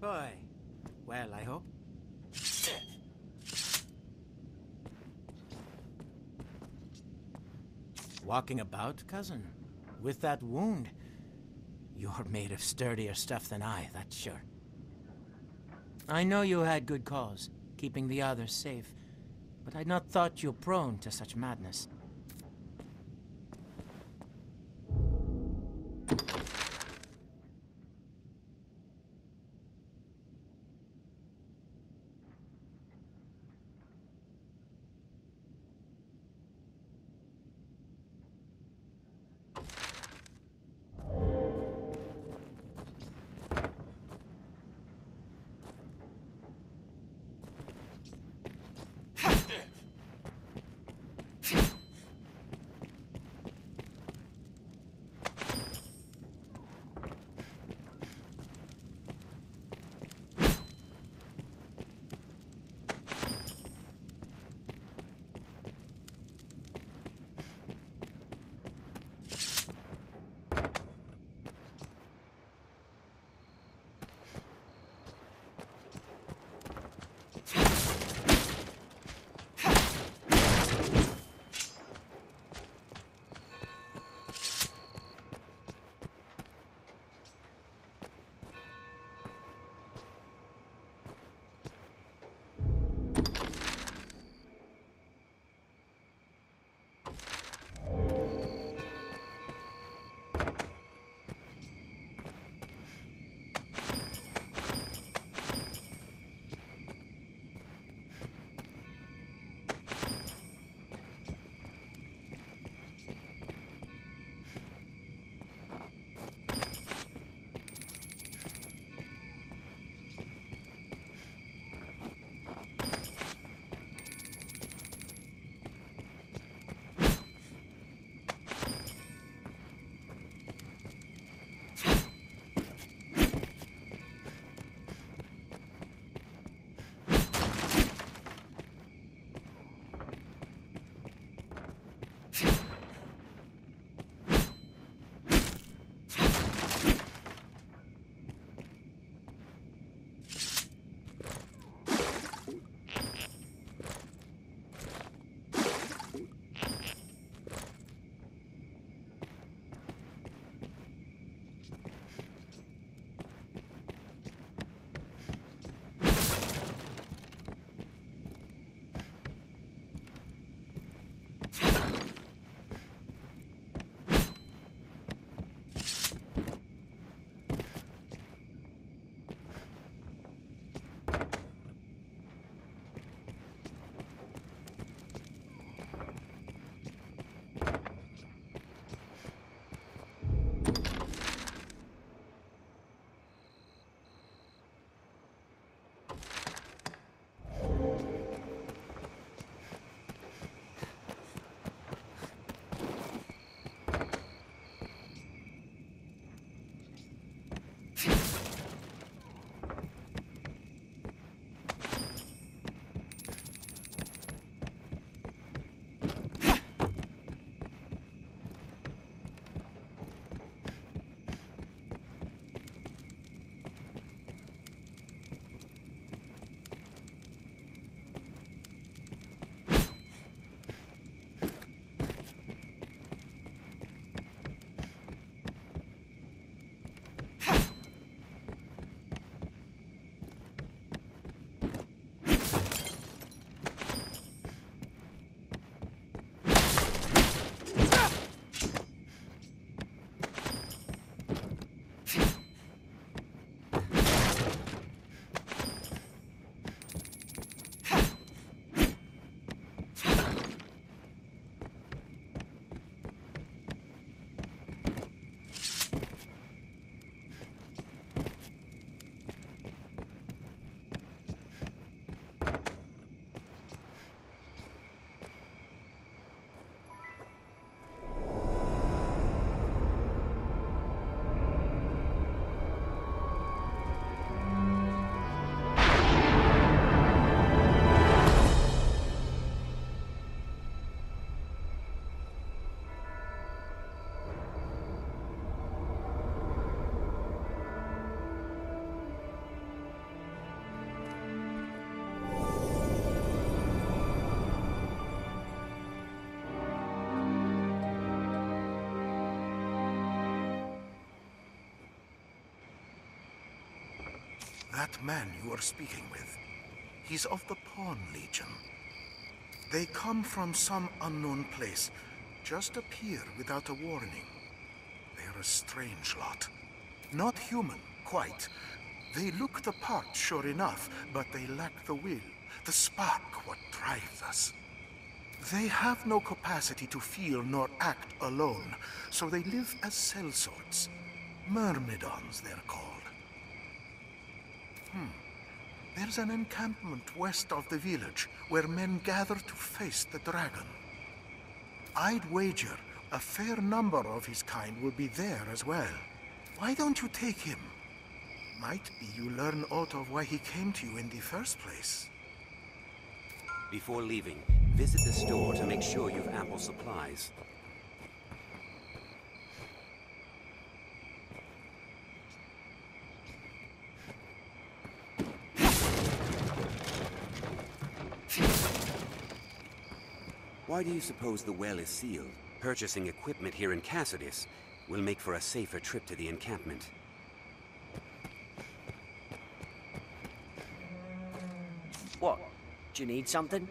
boy. Well, I hope. Walking about, cousin? With that wound? You're made of sturdier stuff than I, that's sure. I know you had good cause, keeping the others safe, but I'd not thought you prone to such madness. That man you are speaking with, he's of the Pawn Legion. They come from some unknown place, just appear without a warning. They're a strange lot. Not human, quite. They look the part, sure enough, but they lack the will, the spark, what drives us. They have no capacity to feel nor act alone, so they live as sellswords. Myrmidons, they're called. There's an encampment west of the village where men gather to face the dragon. I'd wager a fair number of his kind will be there as well. Why don't you take him? Might be you learn aught of why he came to you in the first place. Before leaving, visit the store to make sure you've ample supplies. Why do you suppose the well is sealed? Purchasing equipment here in Cassidy will make for a safer trip to the encampment. What? Do you need something?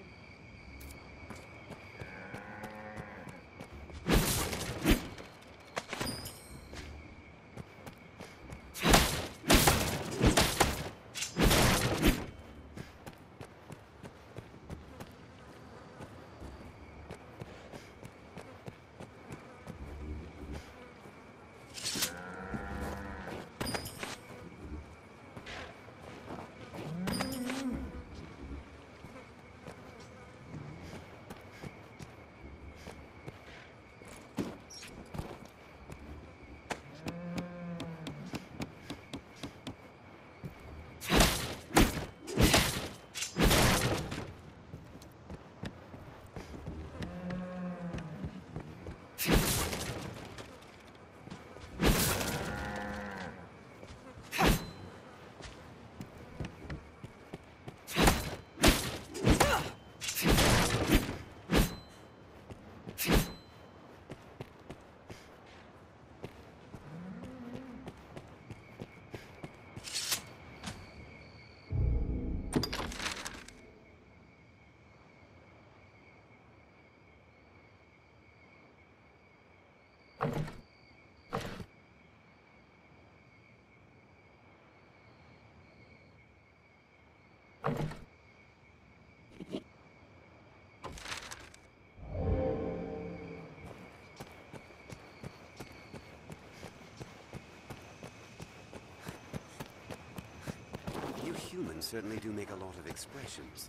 You humans certainly do make a lot of expressions.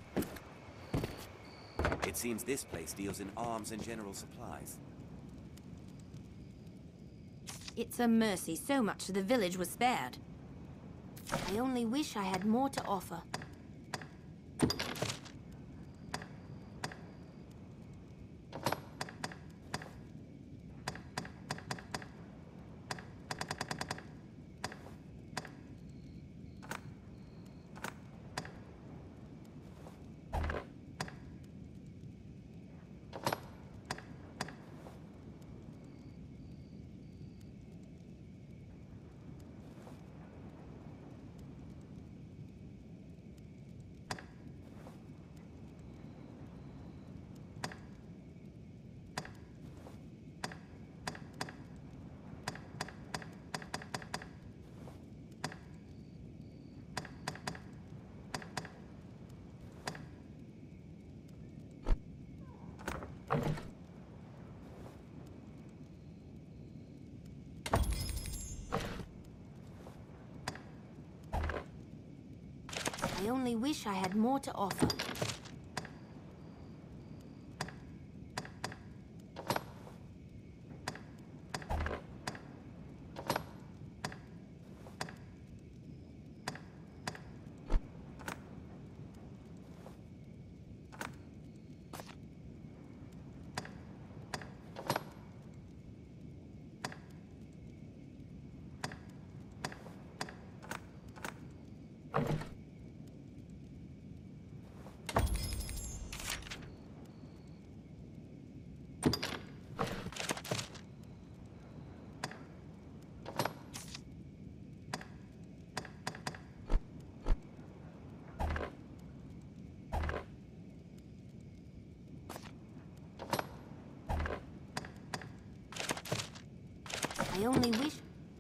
It seems this place deals in arms and general supplies. It's a mercy so much of the village was spared. I only wish I had more to offer. I only wish I had more to offer. only wish...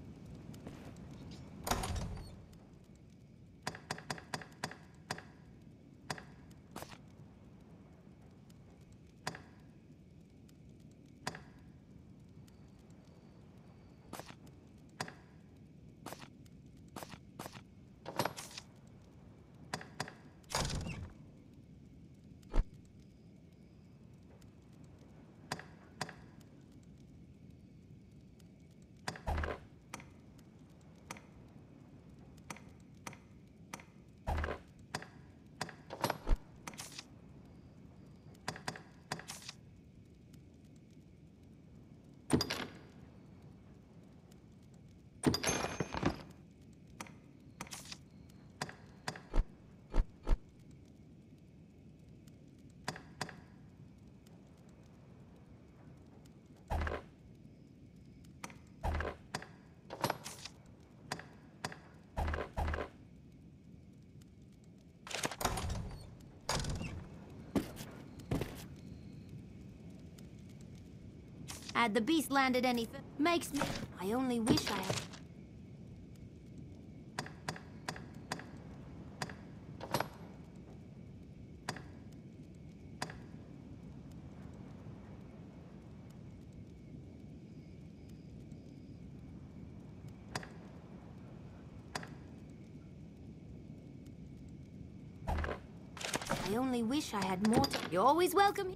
Had the beast landed anything, makes me... I only wish I had... I only wish I had more time. You're always welcome.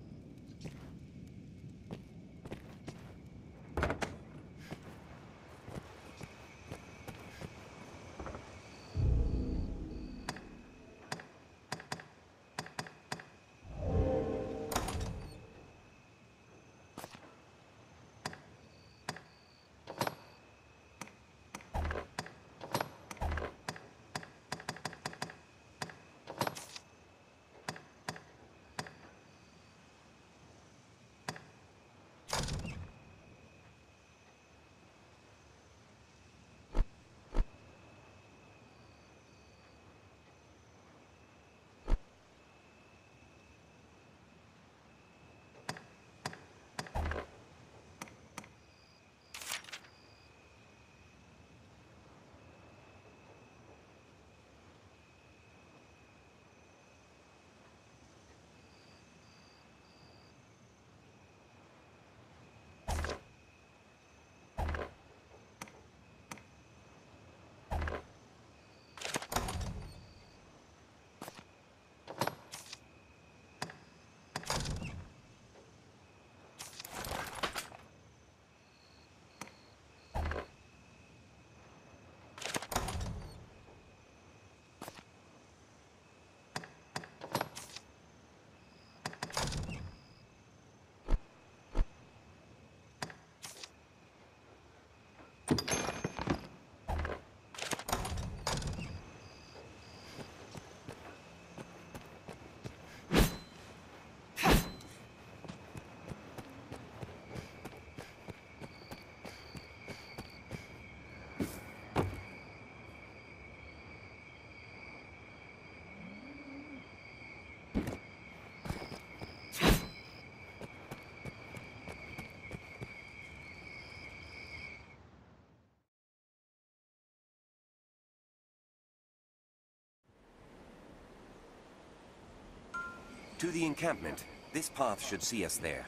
To the encampment. This path should see us there.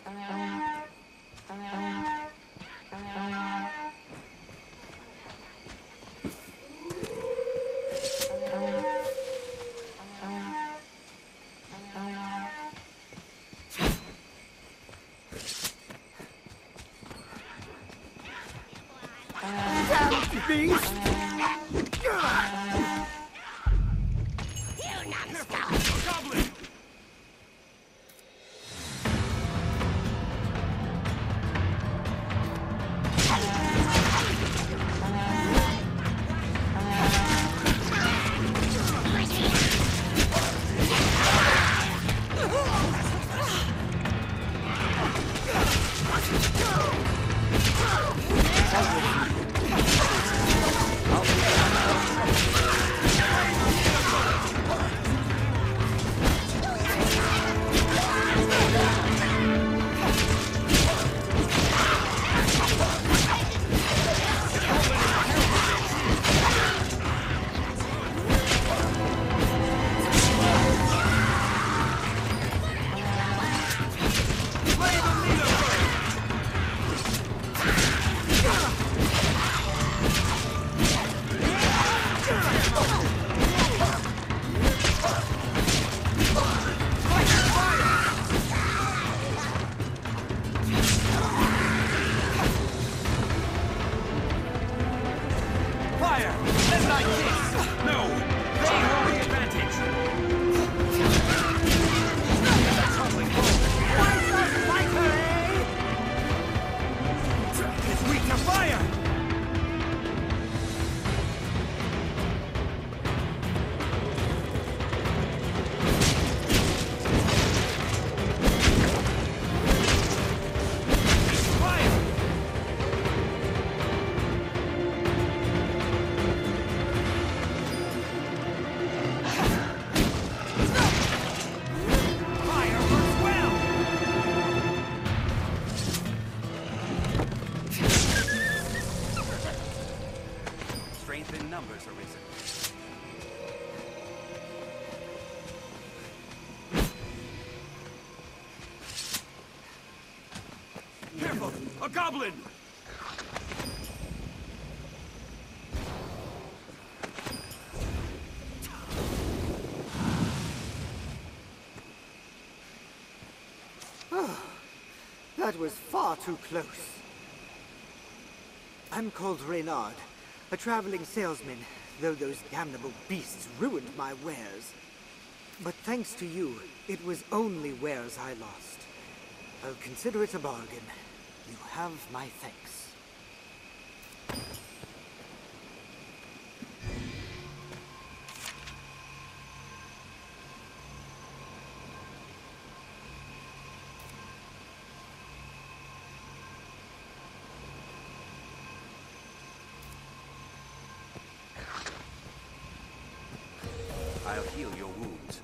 A goblin! That was far too close. I'm called Reynard, a traveling salesman, though those damnable beasts ruined my wares. But thanks to you, it was only wares I lost. I'll consider it a bargain. You have my thanks. I'll heal your wounds.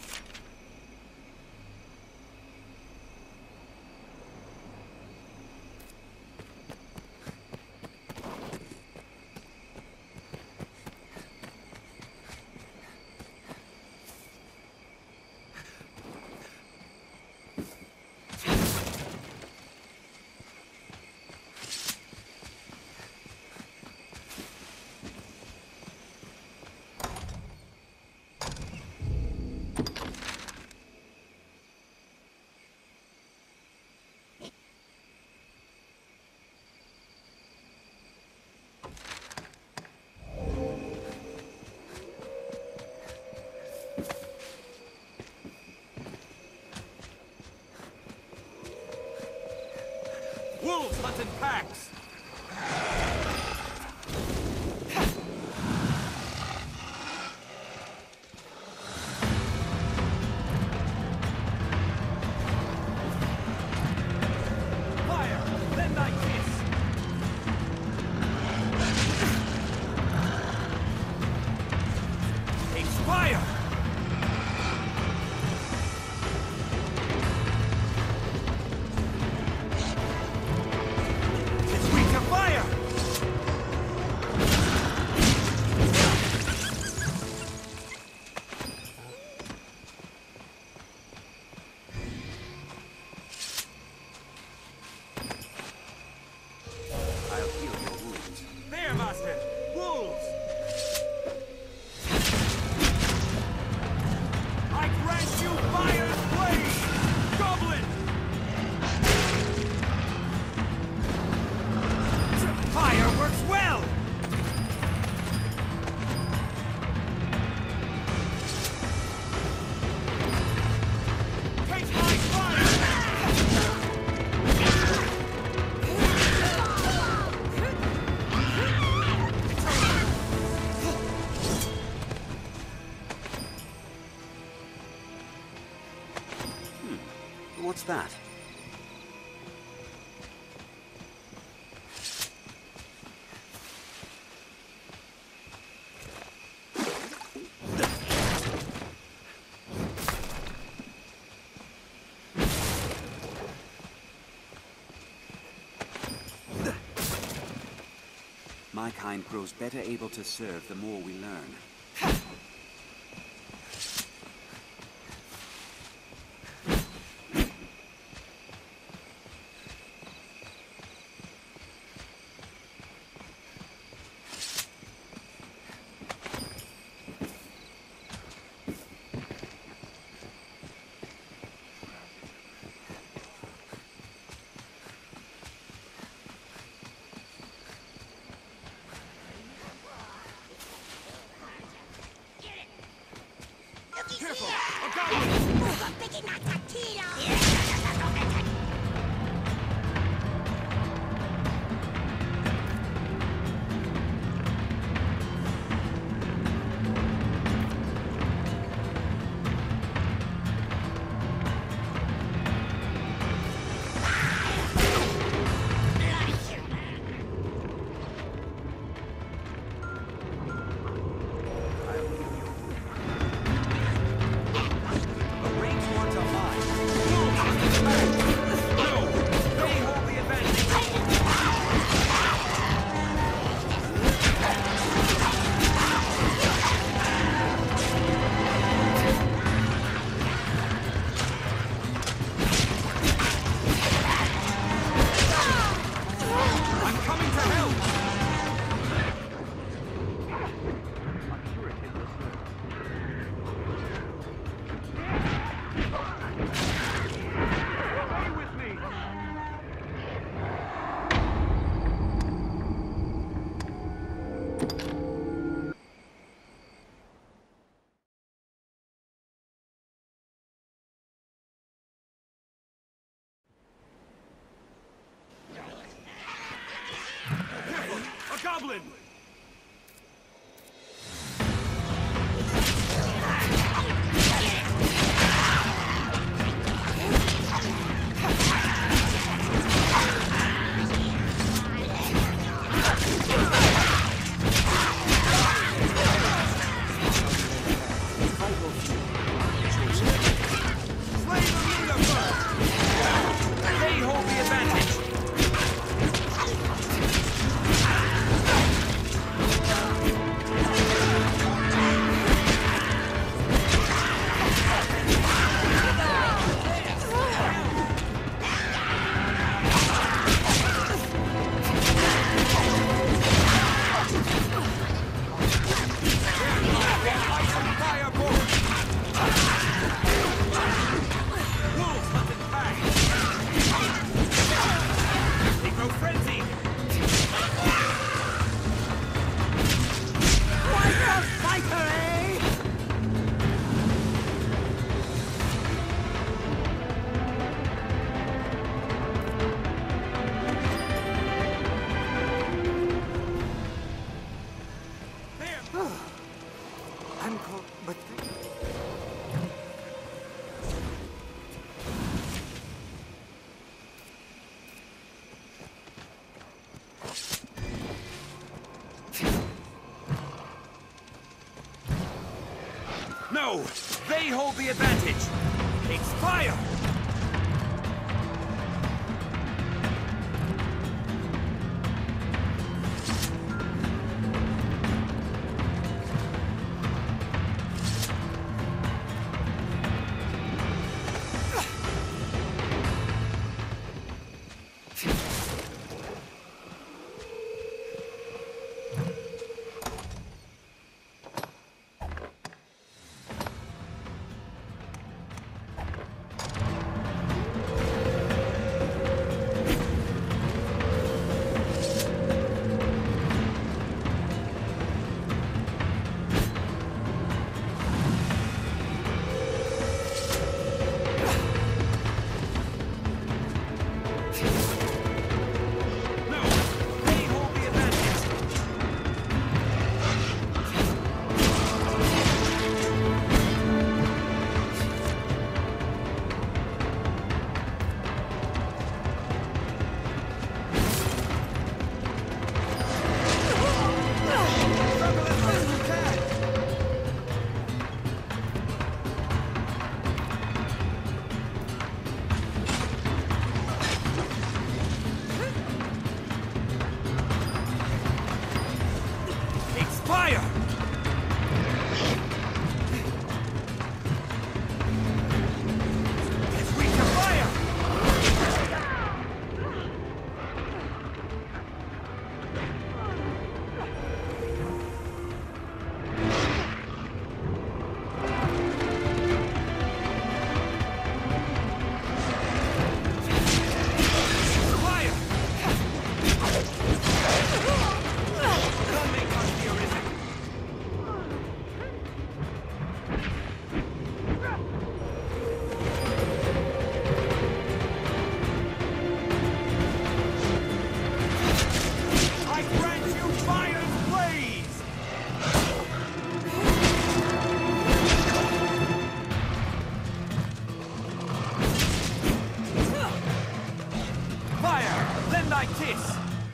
Wolves hunt in packs! Fire! Then thy kiss! Expire! It's What's that? My kind grows better able to serve the more we learn. Careful! A goblin! A goblin! No! They hold the advantage! It's fire! thy kiss!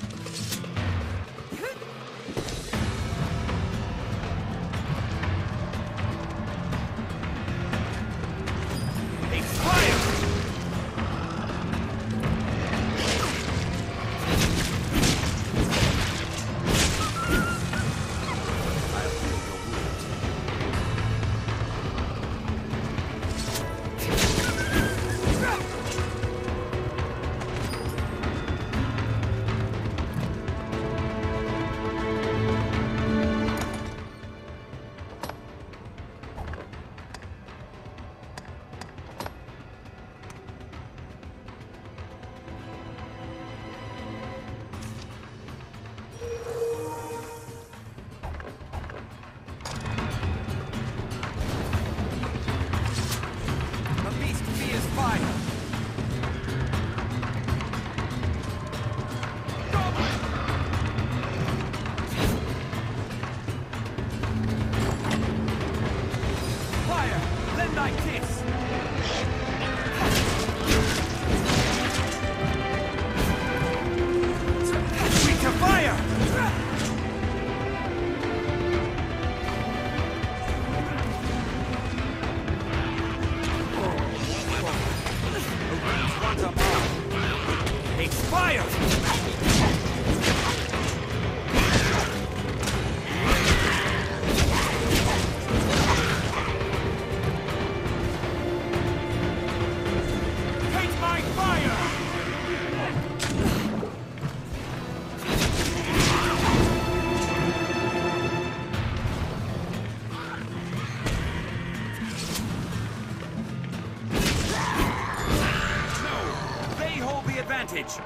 Advantage!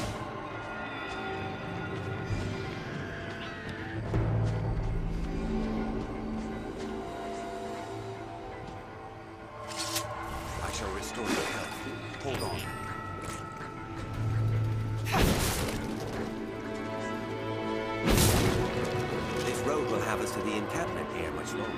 I shall restore your health. Hold on. This road will have us to the encampment ere much longer.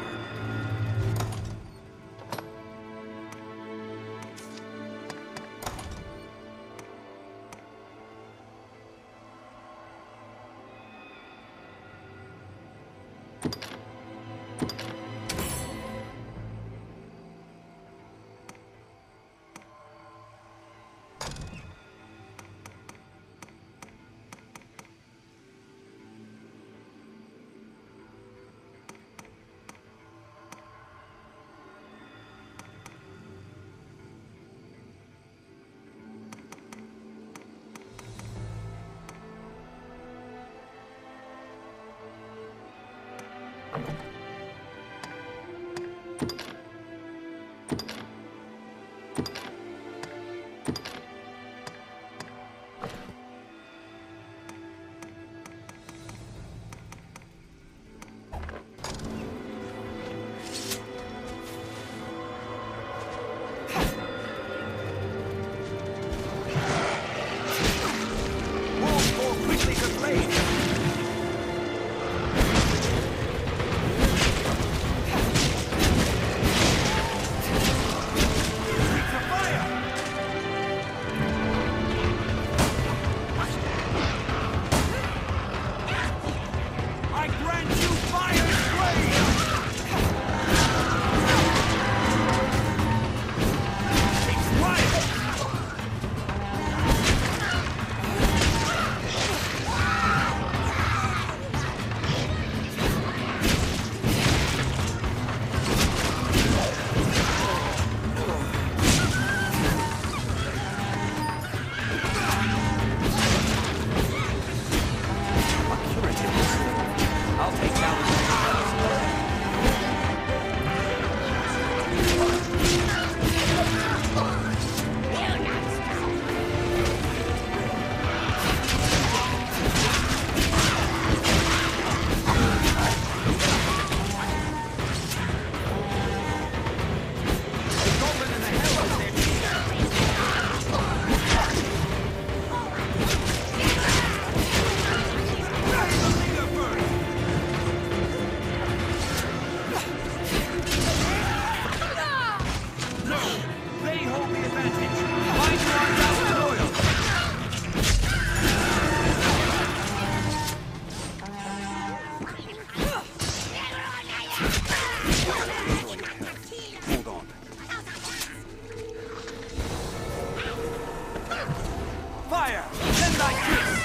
Fire! Send thy kiss!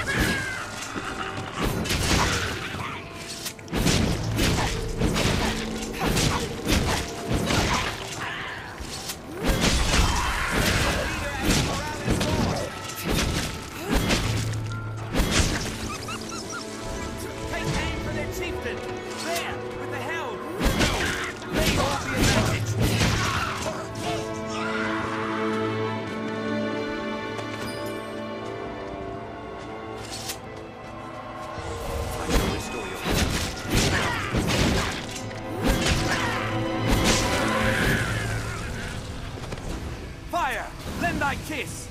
Lend thy kiss!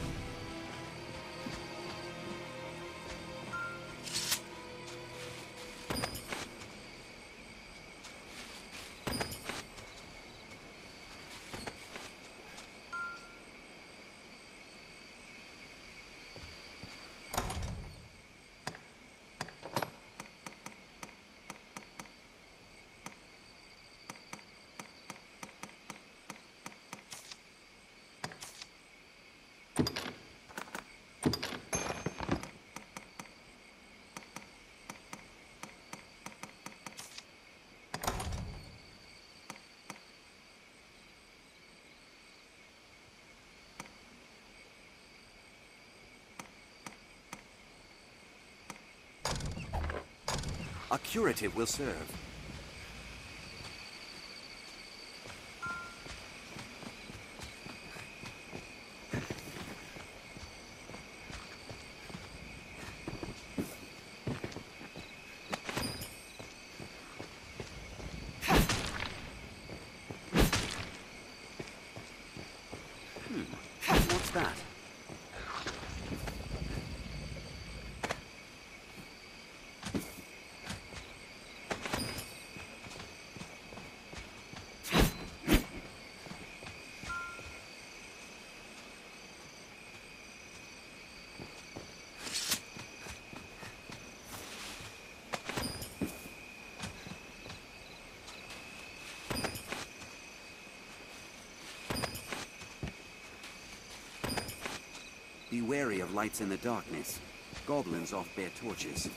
A curative will serve. What's that? Be wary of lights in the darkness. Goblins oft bear torches.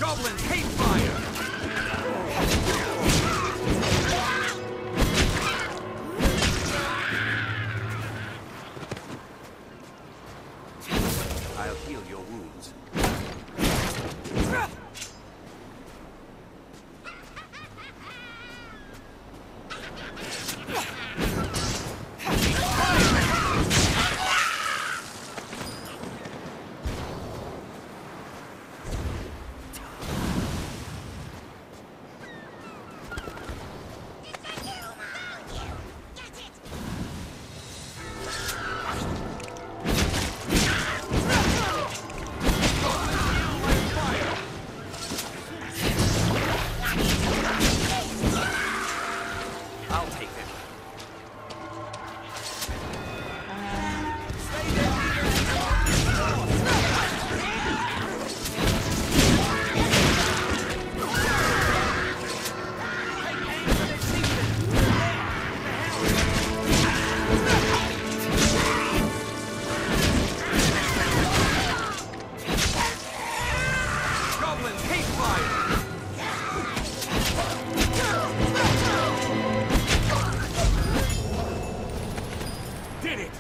Goblins hate fire! I'll heal your wounds. I'll take them. Goblins hate fire! Did it!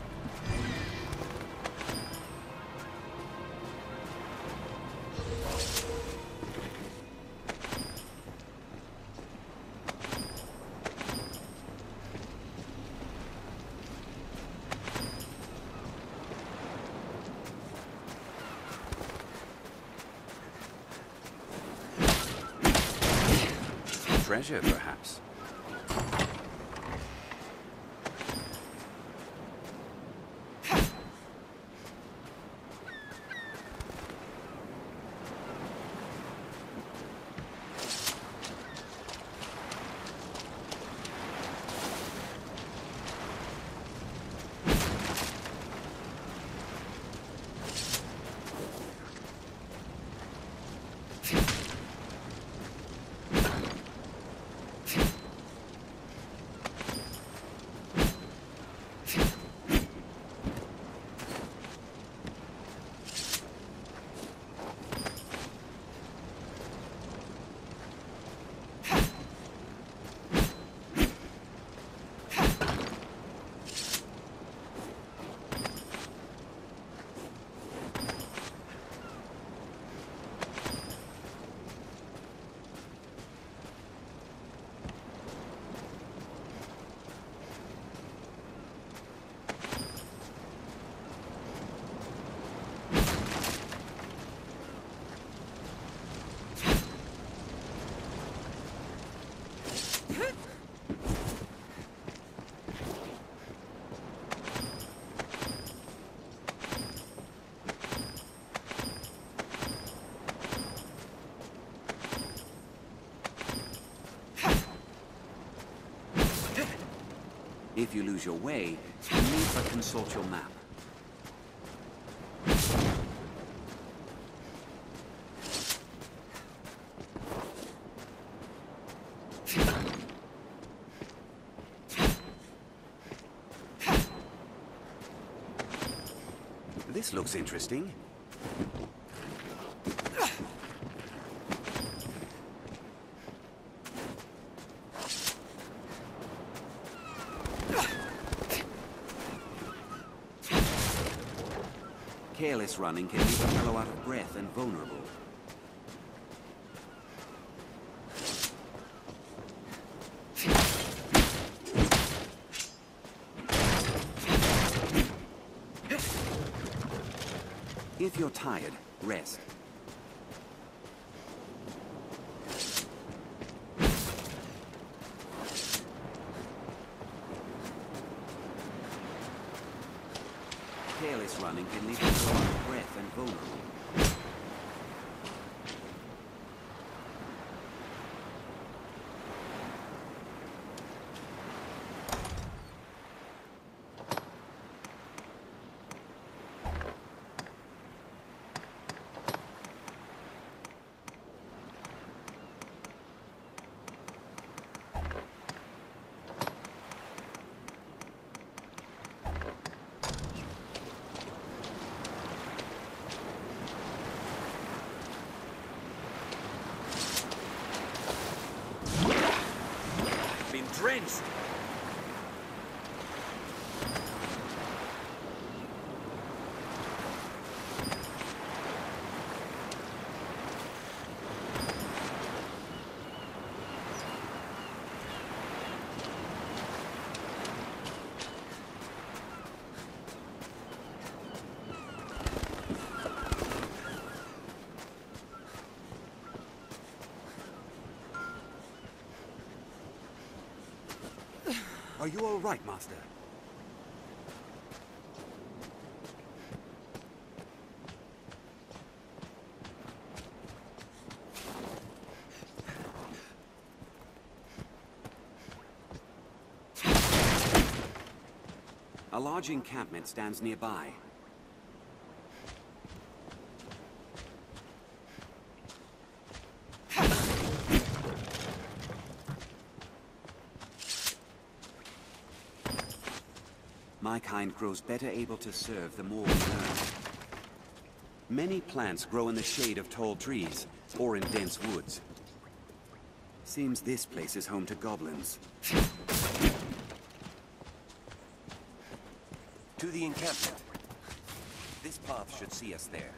Treasure, perhaps. If you lose your way, you need but consult your map. This looks interesting. Careless running can leave a fellow out of breath and vulnerable. If you're tired, rest. Careless running can leave you out of breath and vulnerable. friends. Are you all right, Master? A large encampment stands nearby. My kind grows better able to serve the more we learn. Many plants grow in the shade of tall trees, or in dense woods. Seems this place is home to goblins. To the encampment. This path should see us there.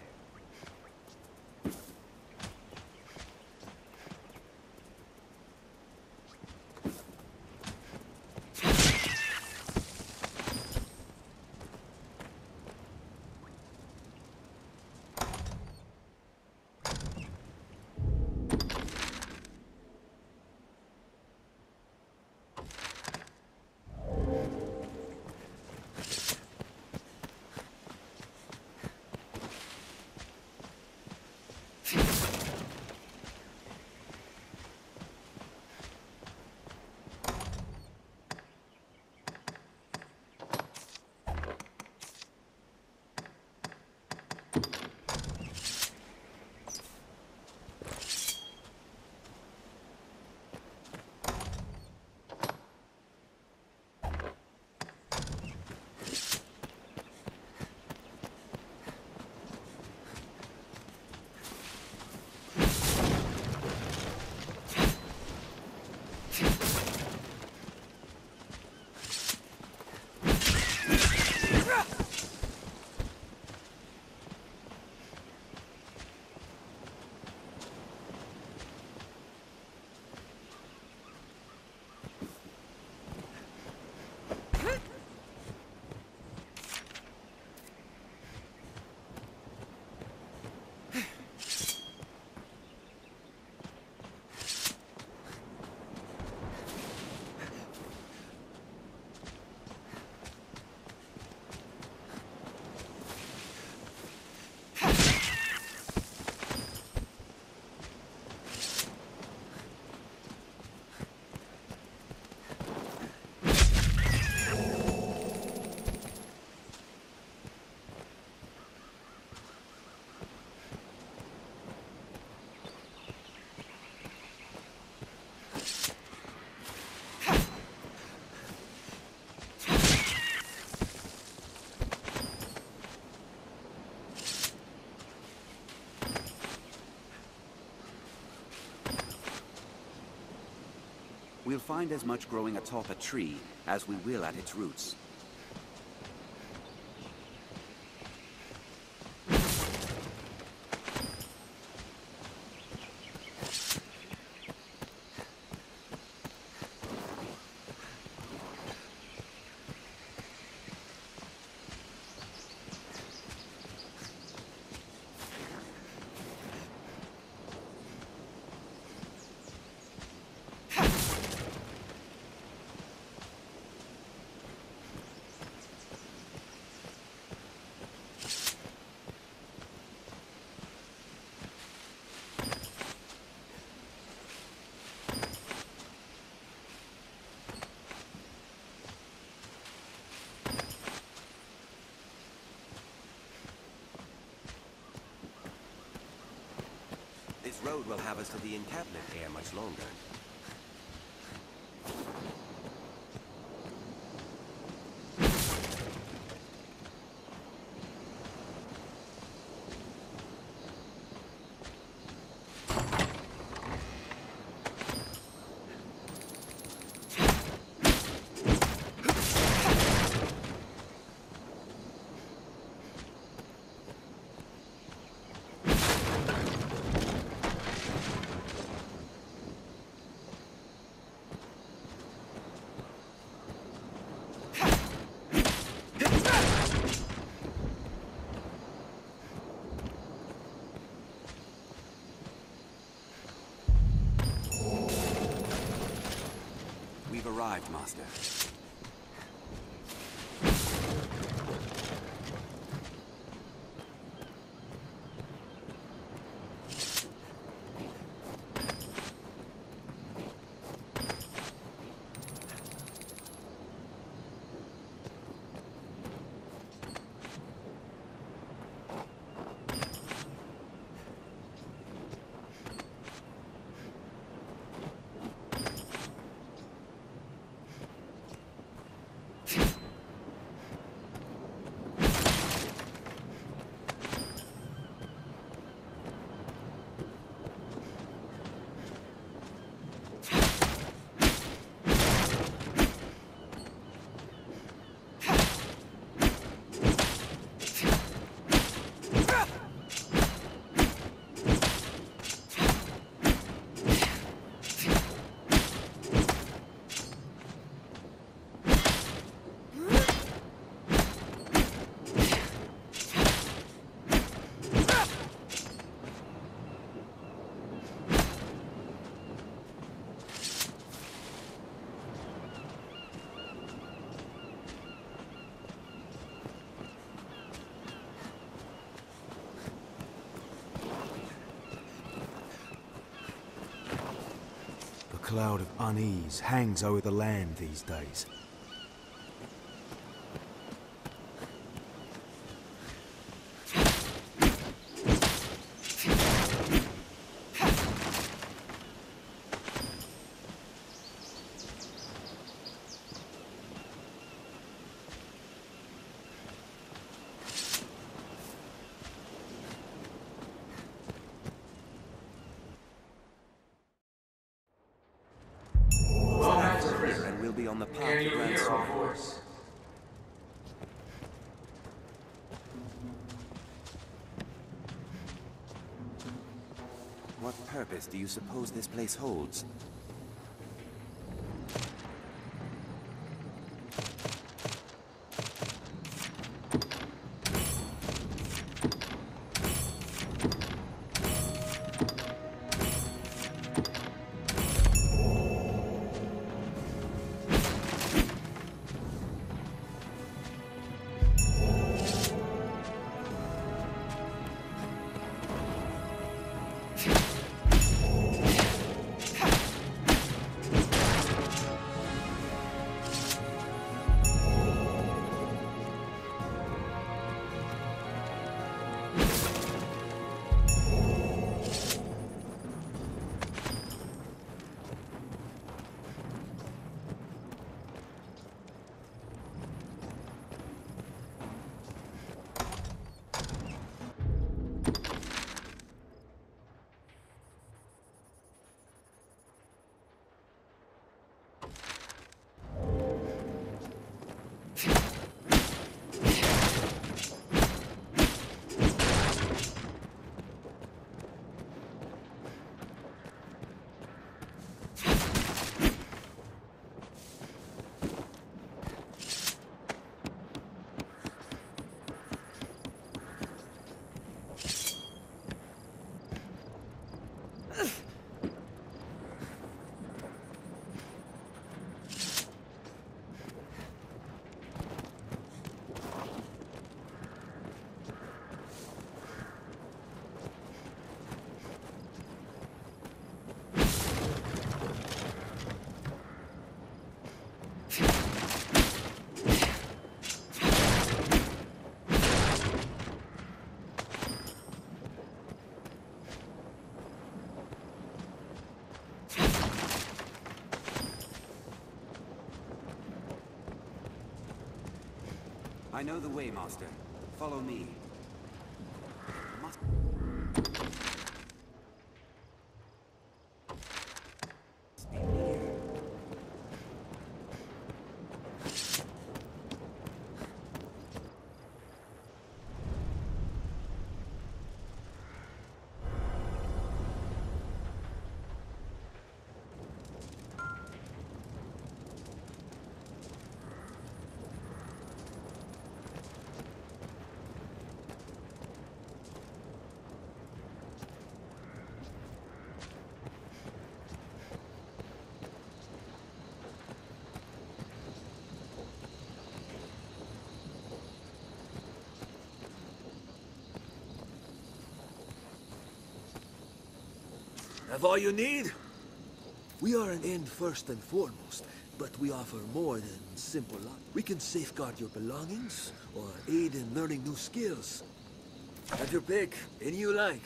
We'll find as much growing atop a tree as we will at its roots. This road will have us to the encampment ere much longer. arrived, Master. A cloud of unease hangs over the land these days. And we'll be on the path to Grand Sword. What purpose do you suppose this place holds? I know the way, Master. Follow me. Must be near. Have all you need? We are an inn first and foremost, but we offer more than simple luck. We can safeguard your belongings, or aid in learning new skills. Have your pick, any you like.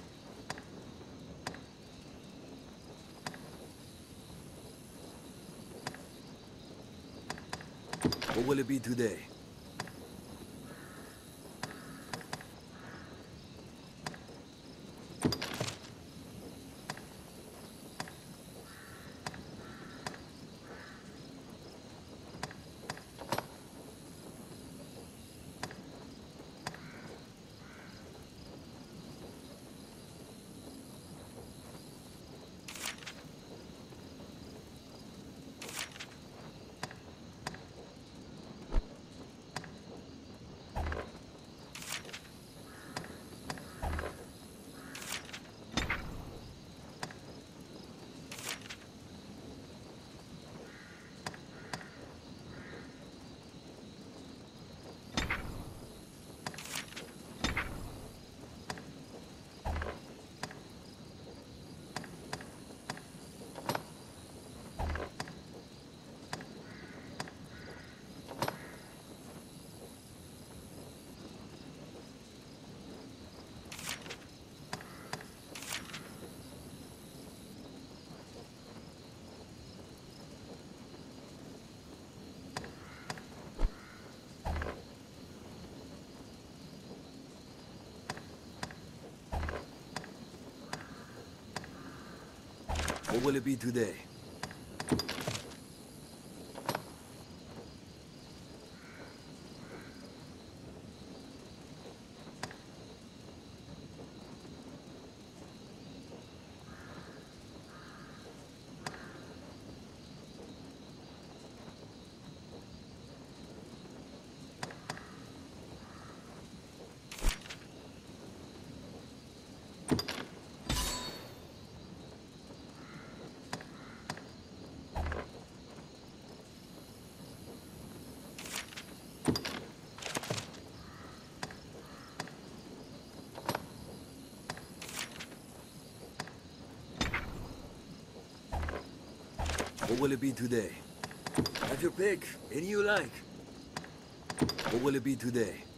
What will it be today? What will it be today? What will it be today? Have your pick, any you like. What will it be today?